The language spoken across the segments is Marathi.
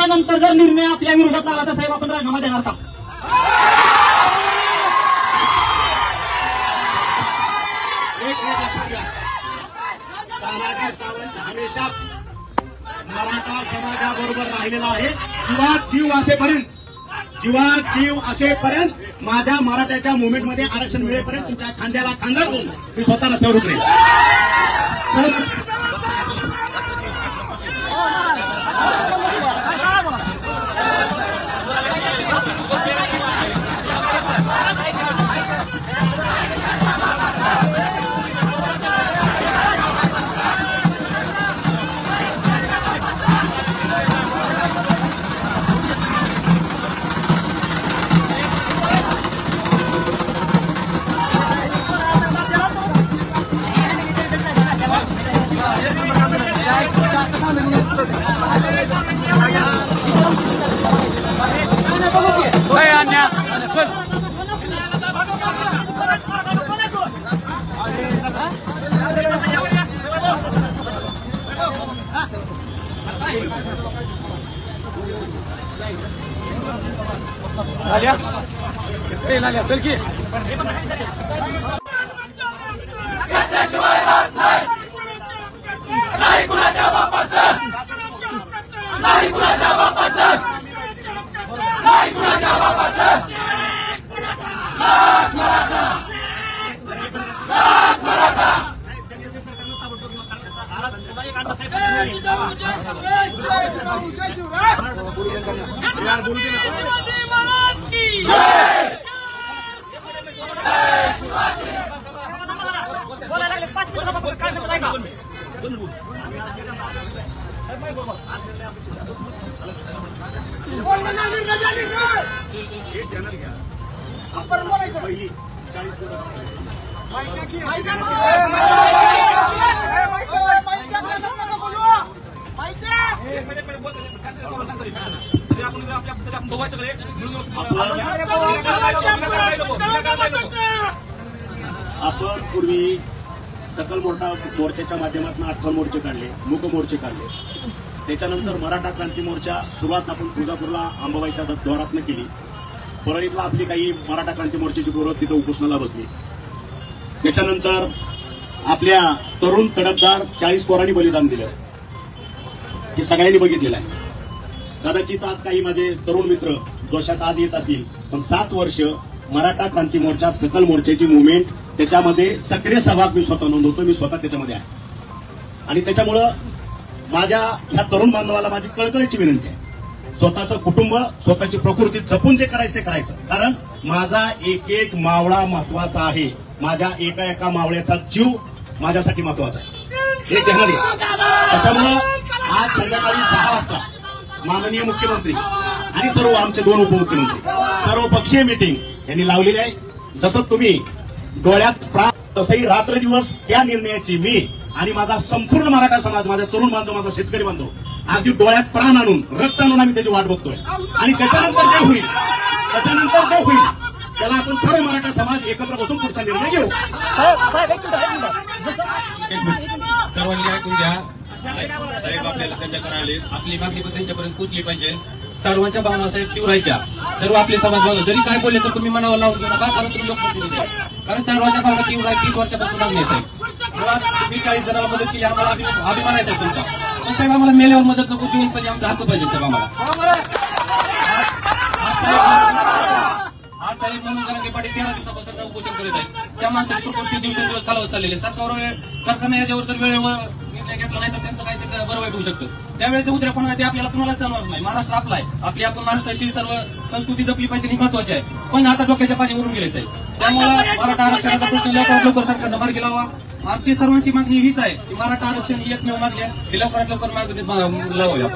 त्याच्यानंतर जर निर्णय आपल्या विरोधात आला तर साहेब आपण राजीनामा देणार का? एक लक्षात घ्या, तानाजी सावंत हमेशाच मराठा समाजाबरोबर राहिलेला आहे. जीवात जीव असेपर्यंत माझ्या मराठ्याच्या मुवमेंटमध्ये आरक्षण मिळेपर्यंत तुमच्या खांद्याला खांदा घेऊन मी स्वतः रस्त्यावर उतरेन. चल की नाही कुणाच्या बापाचं, नाही कुणाच्या बापाचं, नाही कुणाच्या बापाचं. लाख मराठा, लाख मराठा. आपण पूर्वी सकल मोर्चाच्या माध्यमातून 18 मोर्चे काढले, मूक मोर्चे काढले. त्याच्यानंतर मराठा क्रांती मोर्चा सुरुवात आपण तुळजापूरला अंबाबाईच्या द्वारातनं केली. परळीतला आपली काही मराठा क्रांती मोर्चाची पोरं तिथं उपोषणाला बसली. त्याच्यानंतर आपल्या तरुण तडफदार 40 पोरांनी बलिदान दिलं, हे सगळ्यांनी बघितलेलं आहे. कदाचित आज काही माझे तरुण मित्र जोशात आज येत असतील, पण 7 वर्ष मराठा क्रांती मोर्चा सकल मोर्चाची मुवमेंट त्याच्यामध्ये सक्रिय सहभाग मी स्वतः नोंदवतो, मी स्वतः त्याच्यामध्ये आहे. आणि त्याच्यामुळं माझ्या ह्या तरुण बांधवाला माझी कळकळीची विनंती आहे, स्वतःचं कुटुंब, स्वतःची प्रकृती जपून जे करायचं ते करायचं. कारण माझा एक एक मावळा महत्वाचा आहे, माझ्या एका एका मावळ्याचा जीव माझ्यासाठी महत्वाचा आहे, हे ध्यानात घ्या. त्याच्यामुळं आज संध्याकाळी 6 वाजता माननीय मुख्यमंत्री आणि सर्व आमचे 2 उपमुख्यमंत्री सर्वपक्षीय मीटिंग यांनी लावलेली आहे. जसं तुम्ही डोळ्यात प्राण तसंही रात्र दिवस त्या निर्णयाची मी आणि माझा संपूर्ण मराठा समाज, माझा तरुण बांधव, माझा शेतकरी बांधव अगदी डोळ्यात प्राण आणून रक्त आणून आम्ही त्याची वाट बघतोय. आणि त्याच्यानंतर जे होईल त्याला आपण सर्व मराठा समाज एकत्र बसून पुढचा निर्णय घेऊ. सर्वांनी ऐकून घ्या. साहेब आपल्याला चर्चा करायला आपली मागणी पण त्यांच्यापर्यंत पोहोचली पाहिजे. सर्वांच्या भावना साहेब तीव्र आहेत त्या. सर्व आपले समाज भावना जरी काय बोलले तर तुम्ही मनावर लावून घेऊ नका, कारण तुम्ही लोकप्रतिनिधी आहे. कारण सर्वांच्या भावना तीव्र आहेत. 30 वर्षापासून मागणी आहे साहेब. मुळात तुम्ही 40 जणांना मदत केली, आम्हाला अभिमान आहे साहेब तुमचा. पण साहेब आम्हाला मेल्यावर मदत नको, जीवन पाहिजे, आमचा हक्क पाहिजे साहेब आम्हाला. आज साहेब म्हणून जरा पाटील 13 दिवसापासून उपोषण करीत आहेत. त्या माणसाची प्रकृती दिवसेंदिवस खालावत चाललेली. सरकारने याच्यावर जर वेळेवर निर्णय घेतला नाही तर त्यांचं काहीतरी बरं वाईट होऊ शकतं. त्यावेळेस उद्रेपणा ते आपल्याला कुणालाच जाणवणार नाही. महाराष्ट्र आपला आहे, आपली आपण महाराष्ट्राची सर्व संस्कृती जपली पाहिजे, ही महत्वाची आहे. पण आता डोक्याच्या पाणी वरून गेले साहेब. त्यामुळे मराठा आरक्षणाचा प्रश्न लवकर सरकारनं मार्गी लावा. आमची सर्वांची मागणी हीच आहे की मराठा आरक्षण ही एकमेव मागणी आहे, ही लवकरात लवकर मागणी लावूया.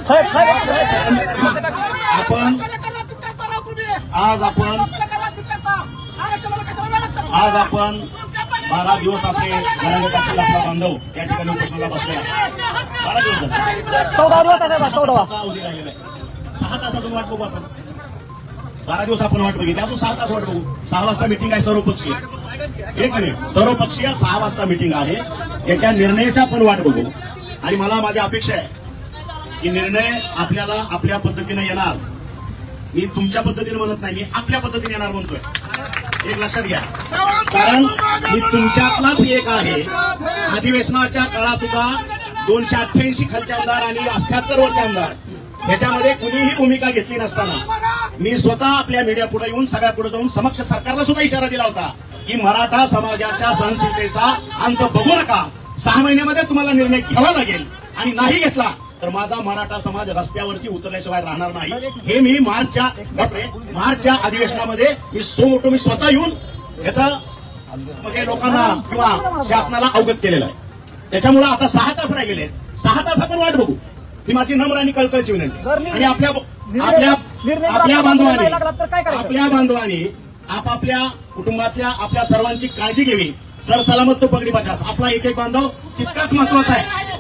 आज आपण 12 दिवस आपले जनांगेपाटील आपला बांधव त्या ठिकाणी उपोषणाला बसलेला. 12 दिवस झाले, 14 अवधी राहिलेला आहे. 6 तास अजून वाट बघू आपण. 12 दिवस आपण वाट बघितली, अजून 6 तास वाट बघू. 6 वाजता मिटिंग आहे सर्वपक्षीय, एक मिनिट, सर्वपक्षीय 6 वाजता मिटिंग आहे, त्याच्या निर्णयाच्या पण वाट बघू. आणि मला माझी अपेक्षा आहे की निर्णय आपल्याला आपल्या पद्धतीने येणार. मी तुमच्या पद्धतीने म्हणत नाही, मी आपल्या पद्धतीने येणार म्हणतोय. एक लक्षात घ्या, कारण मी तुमच्यातलाच एक आहे. अधिवेशनाच्या काळात सुद्धा 288 खालचे आमदार आणि 78 वरचे आमदार ह्याच्यामध्ये कुणीही भूमिका घेतली नसताना मी स्वतः आपल्या मीडिया पुढे येऊन सगळ्या पुढे जाऊन समक्ष सरकारला सुद्धा इशारा दिला होता की मराठा समाजाच्या सहनशीलतेचा अंत बघू नका. 6 महिन्यामध्ये तुम्हाला निर्णय घ्यावा लागेल आणि नाही घेतला तर माझा मराठा समाज रस्त्यावरती उतरल्याशिवाय राहणार नाही. हे मी मार्चच्या अधिवेशनामध्ये मी स्वतः येऊन याचं म्हणजे लोकांना किंवा शासनाला अवगत केलेलं आहे. त्याच्यामुळे आता 6 तास राहिलेले आहेत. 6 तास आपण वाट बघू, ही माझी नम्र आणि कळकळीची विनंती. आणि आपल्या बांधवांनी आपापल्या कुटुंबातल्या आपल्या सर्वांची काळजी घ्यावी. सरसलामत तो पगडी बचास. आपला एक बांधव तितकाच महत्वाचा आहे.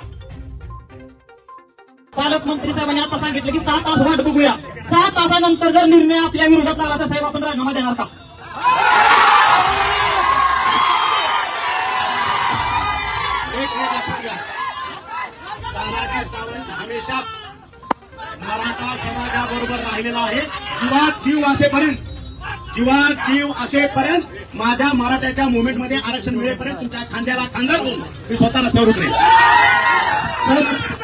पालकमंत्री साहेबांनी आता सांगितलं की 6 तास वाट बघूया. 6 तासानंतर जर निर्णय आपल्या विरोधात लागला तर साहेब आपण राजीनामा देणार का? एक मिनिट लक्षात घ्या, तानाजी सावंत हमेशाच मराठा समाजाबरोबर राहिलेला आहे. जीवात जीव असेपर्यंत माझ्या मराठ्याच्या मुवमेंटमध्ये आरक्षण मिळेपर्यंत तुमच्या खांद्याला खांदा घेऊन मी स्वतः रस्त्यावर उतरेल.